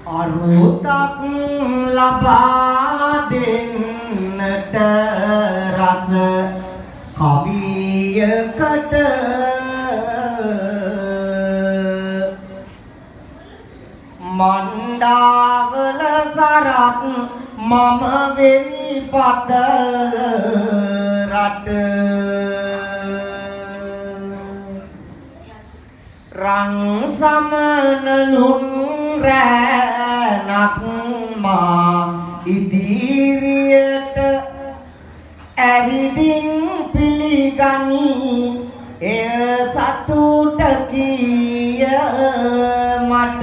අරුතක් ලබා දෙන්නට රස කවියකට මණ්ඩාවල සරත් මම වෙමි පතල රට රන් සමනලුන් රැනක් මා ඉදිරියට ඇවිදින් පිළිගනී එය සතුට කිය මට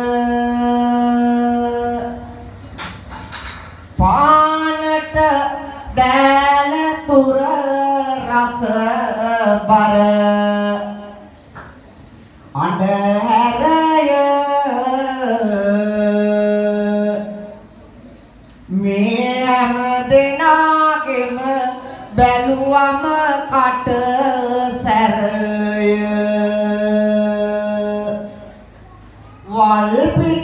පානට දැල තුර රස බර අඳුරය මේ හැම දෙනාගේම බැලුවම කට සැරය වල් පිට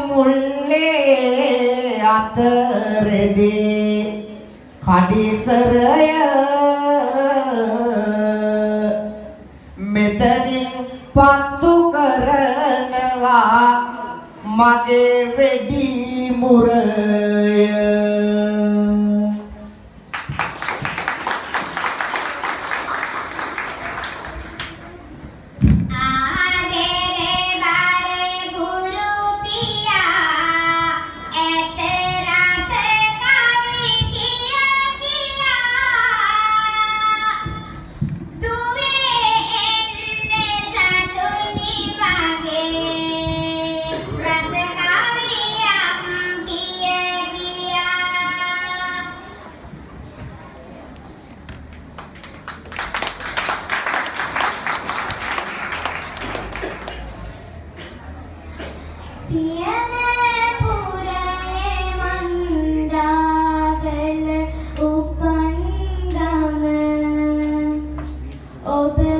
මුල්ලේ අතරදී කඩිසරය මෙතනින් පත්තු කරනවා මගේ වෙඩි මුරය Open